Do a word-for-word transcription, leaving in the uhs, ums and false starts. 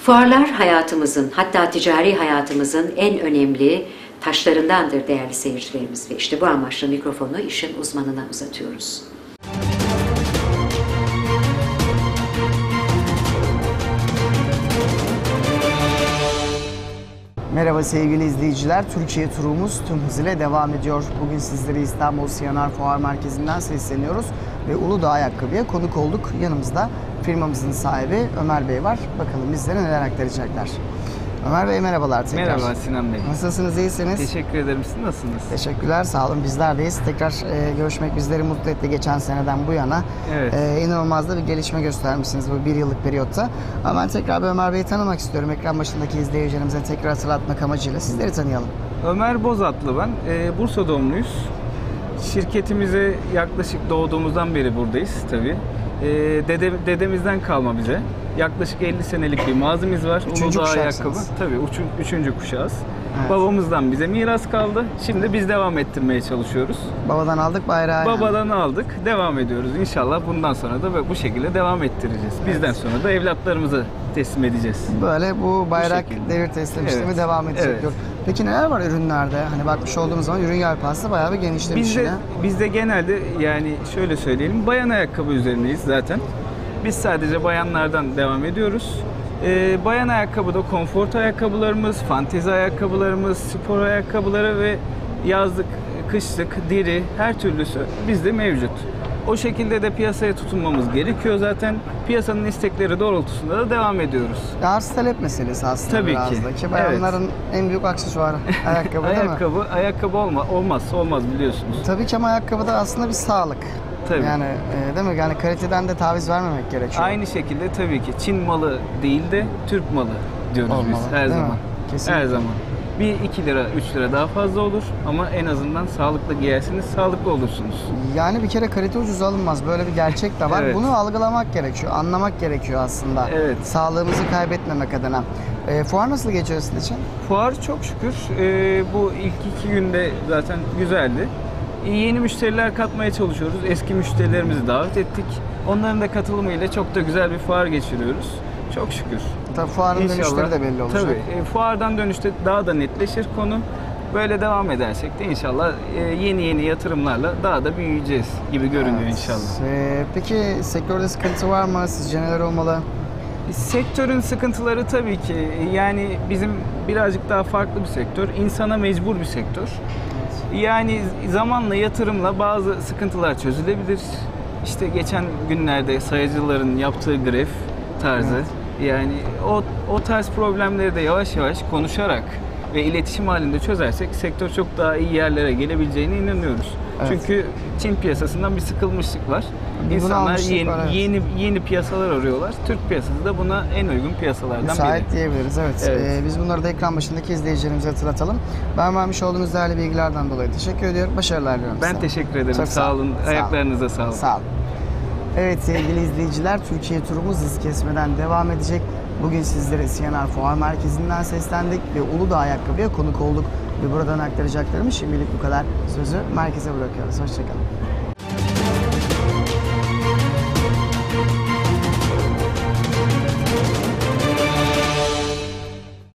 Fuarlar hayatımızın, hatta ticari hayatımızın en önemli taşlarındandır değerli seyircilerimiz ve işte bu amaçla mikrofonu işin uzmanına uzatıyoruz. Merhaba sevgili izleyiciler, Türkiye turumuz tüm hızıyla devam ediyor. Bugün sizlere İstanbul C N R Fuar Merkezi'nden sesleniyoruz ve Uludağ Ayakkabı'ya konuk olduk. Yanımızda firmamızın sahibi Ömer Bey var. Bakalım bizlere neler aktaracaklar. Ömer Bey merhabalar tekrar. Merhaba Sinan Bey. Nasılsınız, iyisiniz? Teşekkür ederim. Siz nasılsınız? Teşekkürler, sağ olun. Bizler deyiz. Tekrar e, görüşmek bizleri mutlu etti geçen seneden bu yana. Evet. E, inanılmaz da bir gelişme göstermişsiniz bu bir yıllık periyotta. Ama ben tekrar bir Ömer Bey'i tanımak istiyorum. Ekran başındaki izleyicilerimize tekrar hatırlatmak amacıyla sizleri tanıyalım. Ömer Bozatlı ben. Ee, Bursa doğumluyuz. Şirketimize yaklaşık doğduğumuzdan beri buradayız tabii. Ee, dede, dedemizden kalma bize. Yaklaşık elli senelik bir mazimiz var. Üçüncü Uludağ kuşaksınız. Ayakkabı. Tabii üçün, üçüncü kuşağız. Evet. Babamızdan bize miras kaldı. Şimdi biz devam ettirmeye çalışıyoruz. Babadan aldık bayrağı. Babadan aldık, devam ediyoruz. İnşallah bundan sonra da bu şekilde devam ettireceğiz. Bizden Evet. sonra da evlatlarımıza teslim edeceğiz. Böyle bu bayrak şekilde. devir teslim Evet. işlemi devam edecek. Evet. diyor. Peki neler var ürünlerde? Hani bakmış olduğumuz zaman ürün yelpazesi bayağı bir genişlemiş Bizde, yine. bizde genelde yani şöyle söyleyelim, bayan ayakkabı üzerindeyiz zaten. Biz sadece bayanlardan devam ediyoruz. Ee, bayan ayakkabıda konfor ayakkabılarımız, fantezi ayakkabılarımız, spor ayakkabıları ve yazlık, kışlık, deri her türlüsü bizde mevcut. O şekilde de piyasaya tutunmamız gerekiyor zaten. Piyasanın istekleri doğrultusunda da devam ediyoruz. Arz talep meselesi aslında Tabii biraz ki. da ki bayanların en büyük aksesuarı ayakkabı değil mi? ayakkabı, ayakkabı olma, olmazsa olmaz biliyorsunuz. Tabii ki ama ayakkabıda aslında bir sağlık. Tabii. Yani e, değil mi? Yani kaliteden de taviz vermemek gerekiyor. Aynı şekilde tabii ki Çin malı değil de Türk malı diyoruz Olmalı, biz her değil zaman. mi? Kesinlikle. Her zaman. Bir iki lira, üç lira daha fazla olur ama en azından sağlıklı giyersiniz, sağlıklı olursunuz. Yani bir kere kalite ucuz alınmaz. Böyle bir gerçek de var. Evet. Bunu algılamak gerekiyor, anlamak gerekiyor aslında. Evet. Sağlığımızı kaybetmemek adına. E, fuar nasıl geçiyor sizin için? Fuar çok şükür e, bu ilk iki günde zaten güzeldi. E, yeni müşteriler katmaya çalışıyoruz. Eski müşterilerimizi davet ettik. Onların da katılımıyla çok da güzel bir fuar geçiriyoruz. Çok şükür. Tabii fuarın İnşallah. dönüşleri de belli olacak. Tabii. E, fuardan dönüşte daha da netleşir konu. Böyle devam edersek de inşallah e, yeni yeni yatırımlarla daha da büyüyeceğiz gibi görünüyor Evet. inşallah. E, peki sektörde sıkıntı var mı? Sizce neler olmalı? Sektörün sıkıntıları tabii ki yani bizim birazcık daha farklı bir sektör. İnsana mecbur bir sektör. Yani zamanla, yatırımla bazı sıkıntılar çözülebilir. İşte geçen günlerde sayıcıların yaptığı grev tarzı. Evet. Yani o, o tarz problemleri de yavaş yavaş konuşarak ve iletişim halinde çözersek sektör çok daha iyi yerlere gelebileceğine inanıyoruz. Evet. Çünkü Çin piyasasından bir sıkılmışlık var. Bir bunu İnsanlar almışlık yeni, var, evet. yeni yeni piyasalar arıyorlar. Türk piyasası da buna en uygun piyasalardan Müsait biri. diyebiliriz, evet. Evet. Ee, biz bunları da ekran başındaki izleyicilerimize hatırlatalım. Ben vermiş olduğunuz değerli bilgilerden dolayı teşekkür ediyorum. Başarılar diliyorum Ben size. teşekkür ederim. Çok Sağ olun. Sağ Ayaklarınıza sağlık. Sağ olun. Evet sevgili izleyiciler, Türkiye turumuz hız kesmeden devam edecek. Bugün sizlere C N R Fuar Merkezi'nden seslendik ve Uludağ Ayakkabı'ya konuk olduk. Ve buradan aktaracaklarımız şimdilik bu kadar. Sözü merkeze bırakıyoruz. Hoşçakalın.